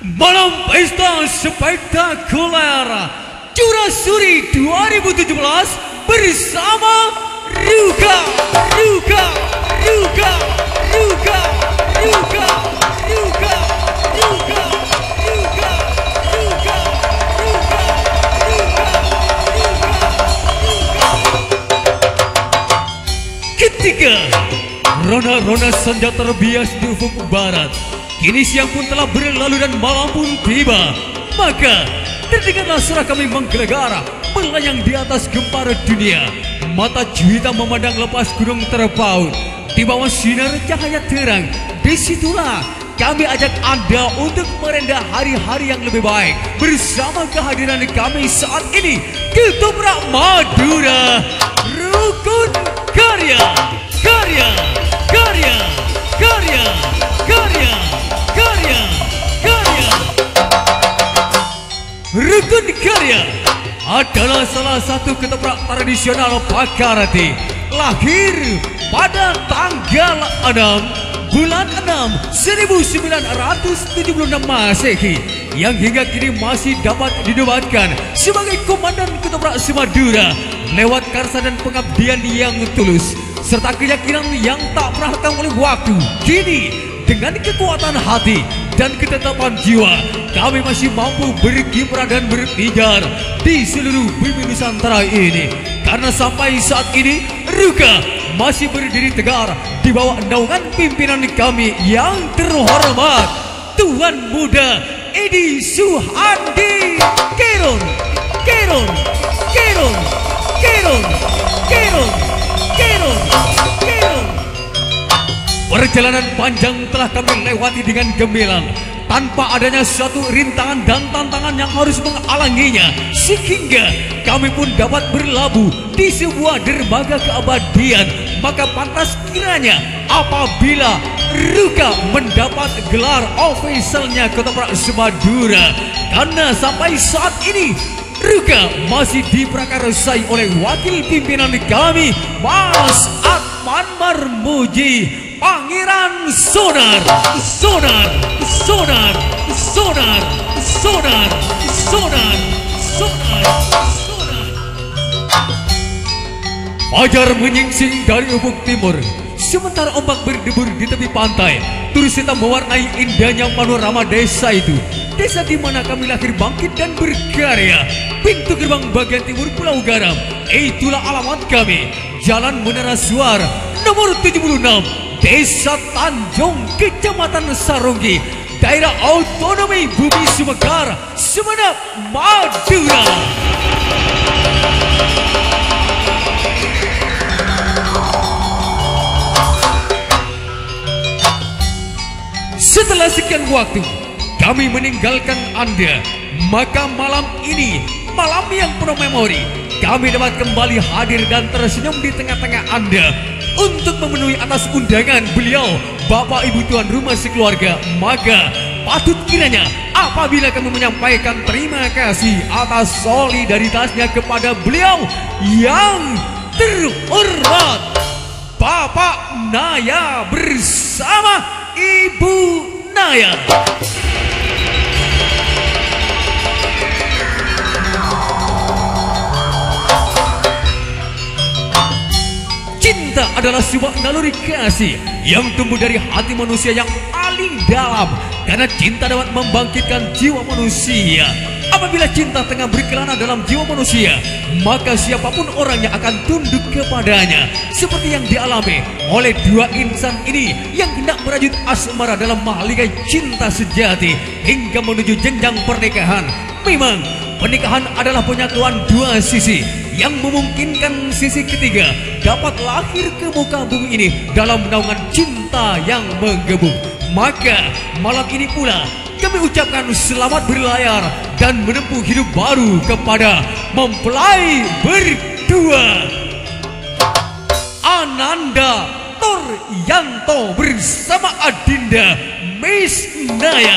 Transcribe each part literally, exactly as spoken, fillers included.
Malam pesta spektakuler Curasuri dua ribu tujuh belas bersama Ruka, Ruka, Ruka, Ruka, Ruka, Ruka, Ruka, Ruka, Ruka, Ruka, ketika rona-rona senja terbias di ufuk barat, kini siang pun telah berlalu dan malam pun tiba, maka terdengarlah suara kami menggelegar melayang di atas gempar dunia. Mata juwita memandang lepas gunung terpaut di bawah sinar cahaya terang. Disitulah kami ajak Anda untuk merendah hari-hari yang lebih baik bersama kehadiran kami saat ini, Ketoprak Madura, Rukun Karya, Karya, Karya, Karya, Karya, Karya, Karya. Rukun Karya adalah salah satu ketoprak tradisional Pakarati, lahir pada tanggal enam bulan enam seribu sembilan ratus tujuh puluh enam Masehi, yang hingga kini masih dapat dinobatkan sebagai komandan ketoprak Semadura lewat karsa dan pengabdian yang tulus serta keyakinan yang tak pernah lekang oleh waktu. Kini dengan kekuatan hati dan ketetapan jiwa, kami masih mampu berkiprah dan berpijar di seluruh bumi Nusantara ini. Karena sampai saat ini Ruka masih berdiri tegar di bawah naungan pimpinan kami yang terhormat, Tuan Muda Edi Suhandi Keron, Keron, Keron, Keron, Keron, Keron, Keron. Perjalanan panjang telah kami lewati dengan gemilang, tanpa adanya suatu rintangan dan tantangan yang harus menghalanginya, sehingga kami pun dapat berlabuh di sebuah dermaga keabadian. Maka pantas kiranya apabila Ruka mendapat gelar ofisialnya Ketoprak Semadura, karena sampai saat ini Ruka masih diprakarsai oleh wakil pimpinan kami, Mas Atman Marmuji, Pangeran Sonar, Sonar, Sonar, Sonar, Sonar, Sonar, Sonar, Sonar. Fajar menyingsing dari ufuk timur, sementara ombak berdebur di tepi pantai terus kita mewarnai indahnya panorama desa itu. Desa di mana kami lahir, bangkit dan berkarya, pintu gerbang bagian timur Pulau Garam. Itulah alamat kami, Jalan Menara Suar nomor tujuh puluh enam, Desa Tanjung, Kecamatan Saronggi, Daerah Otonomi Bumi Sumekar, Sumeneb, Madura. Setelah sekian waktu kami meninggalkan Anda, maka malam ini, malam yang penuh memori, kami dapat kembali hadir dan tersenyum di tengah-tengah Anda untuk memenuhi atas undangan beliau, Bapak Ibu Tuan rumah sekeluarga. Maka patut kiranya apabila kami menyampaikan terima kasih atas solidaritasnya kepada beliau yang terhormat, Bapak Naya bersama Ibu Naya. Cinta adalah sebuah naluri kasih yang tumbuh dari hati manusia yang paling dalam, karena cinta dapat membangkitkan jiwa manusia. Apabila cinta tengah berkelana dalam jiwa manusia, maka siapapun orangnya akan tunduk kepadanya, seperti yang dialami oleh dua insan ini yang hendak merajut asmara dalam mahligai cinta sejati hingga menuju jenjang pernikahan. Memang pernikahan adalah penyatuan dua sisi yang memungkinkan sisi ketiga dapat lahir ke muka bumi ini dalam naungan cinta yang menggebu. Maka malam ini pula kami ucapkan selamat berlayar dan menempuh hidup baru kepada mempelai berdua, Ananda Toryanto bersama Adinda Miss Naya.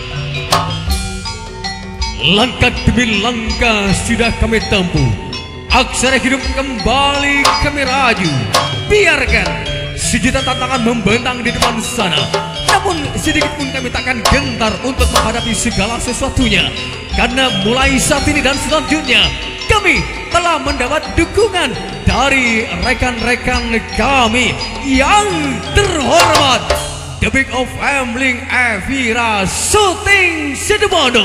Langkah demi langkah sudah kami tempuh aksara hidup kembali kami raju. Biarkan sejuta tantangan membentang di depan sana, namun sedikit pun kami takkan gentar untuk menghadapi segala sesuatunya. Karena mulai saat ini dan selanjutnya kami telah mendapat dukungan dari rekan-rekan kami yang terhormat, The Big of Family Evira Shooting Situbondo.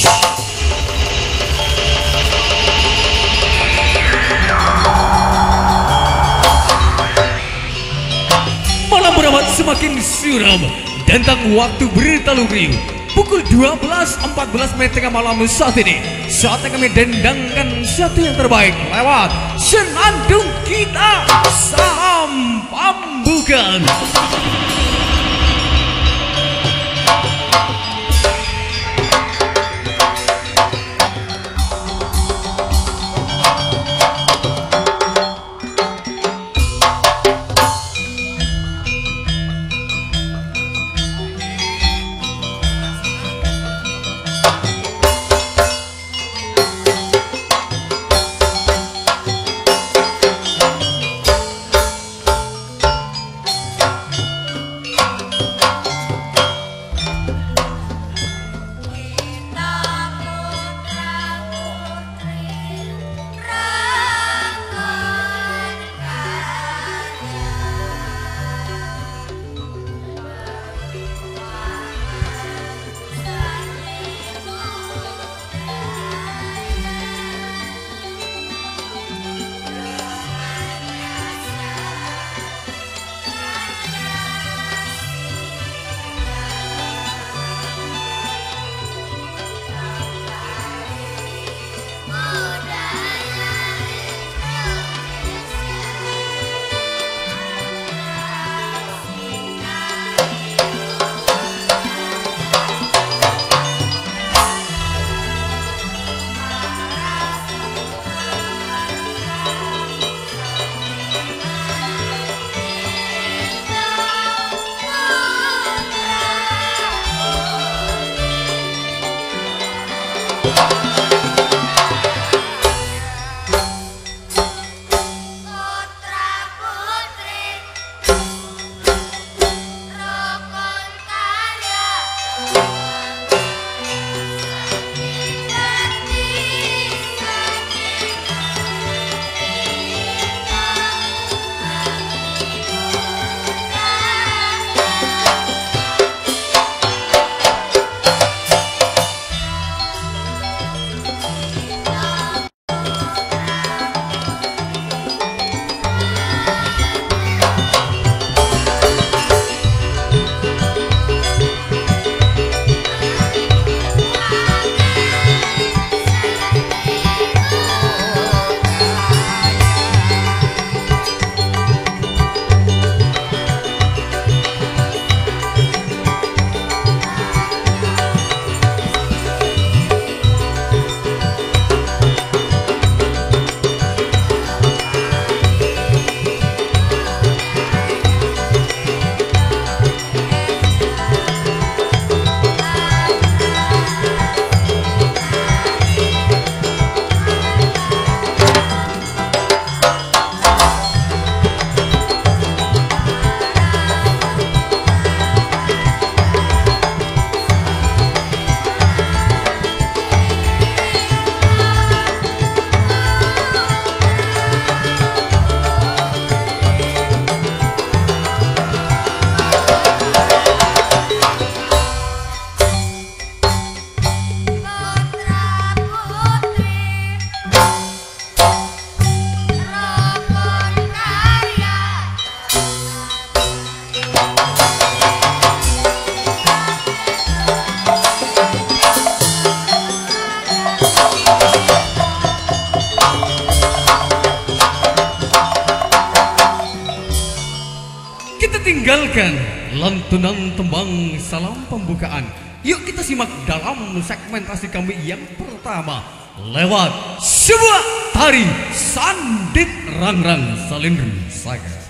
Malam beramat semakin suram dan tentang waktu bertalu riuh. Pukul dua belas empat belas menit tengah malam saat ini, saatnya kami dendangkan satu yang terbaik lewat senandung kita Salam Pambukan. tinggalkan lantunan tembang salam pembukaan. Yuk kita simak dalam segmentasi kami yang pertama lewat sebuah tari Sandit Rangrang Salindri Saga.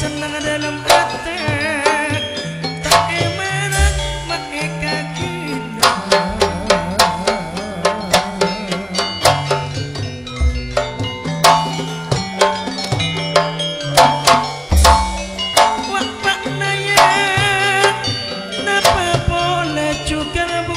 senang dalam hati tak emenak make kagina wak pak naya napa boleh juga bu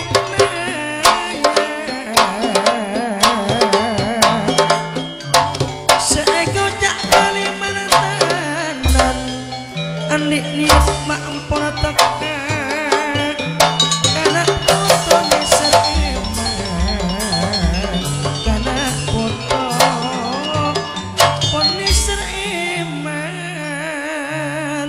anik niat mak empon tekan karena foto neseman karena foto pon neseman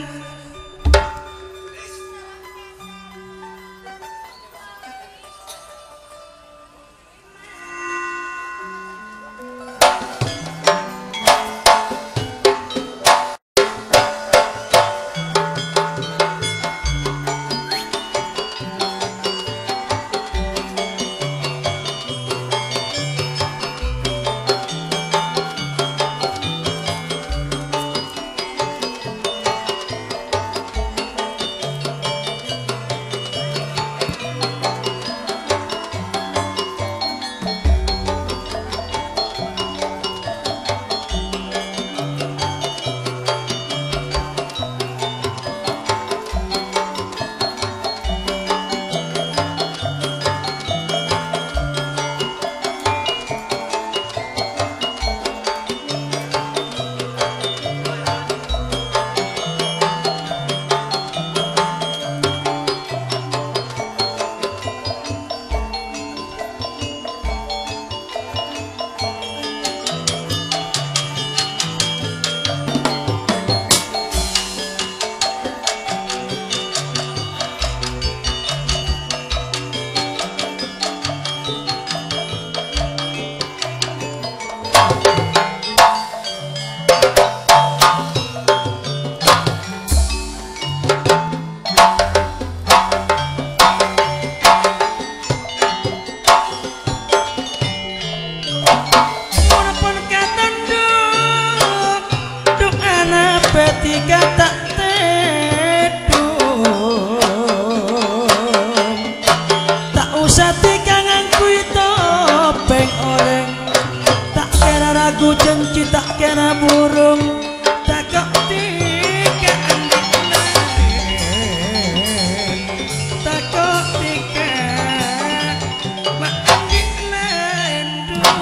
tiga tak tedung tak usah tikangan kui topeng oleng tak kira ragu jenci tak kira burung tak kok tiga andik lain tak kok tiga mak andik lain dong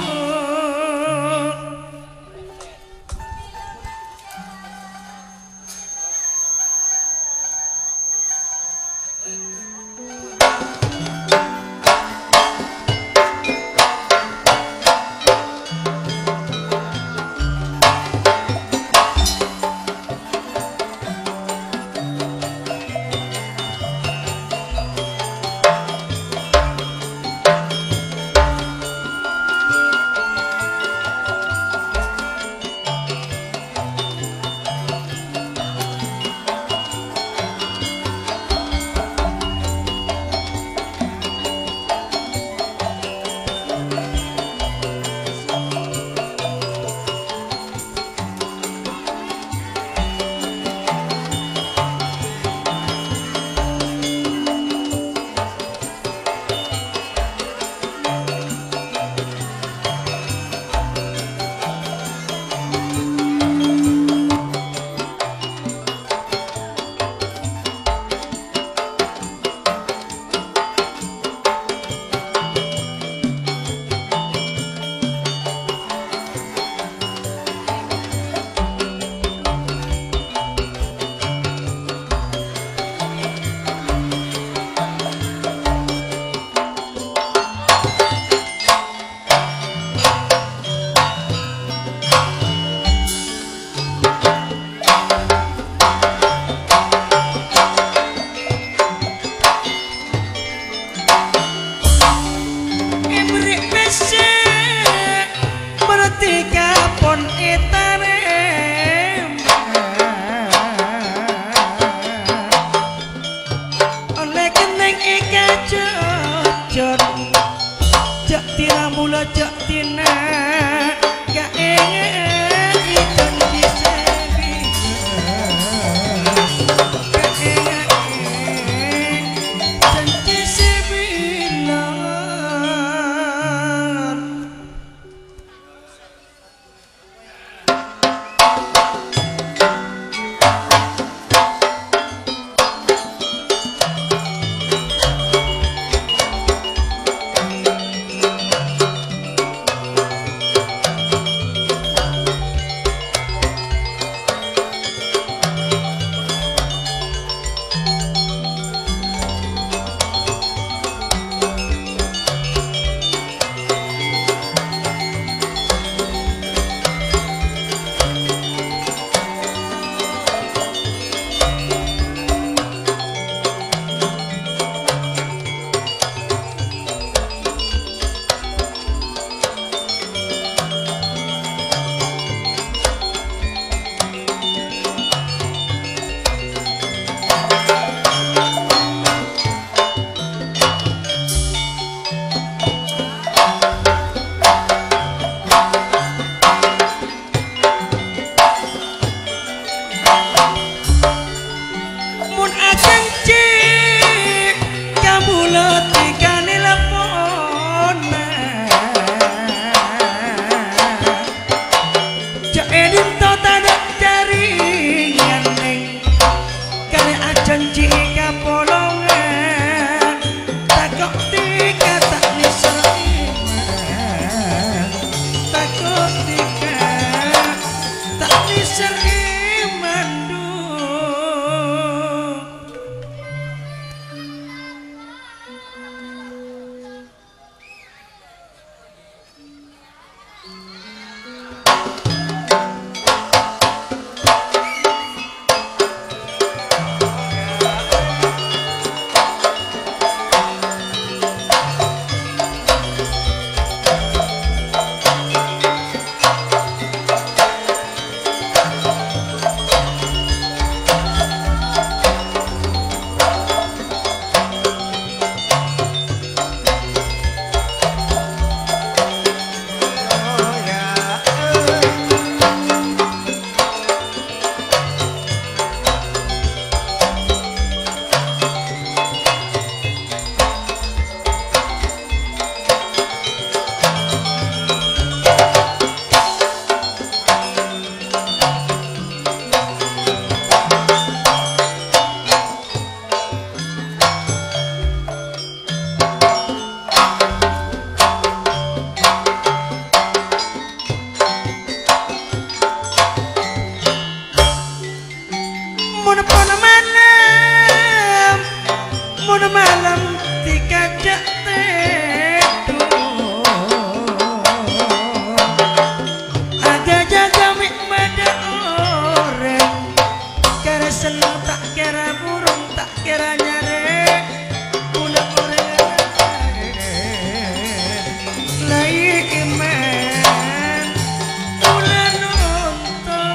mun pono malam mun malam dikajak teduh ada jaga mik mada orang kira seneng tak kira burung tak kira nyare pula orang lai iman pula nonton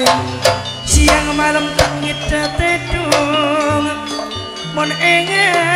siang malam tak ngida tedung mon engen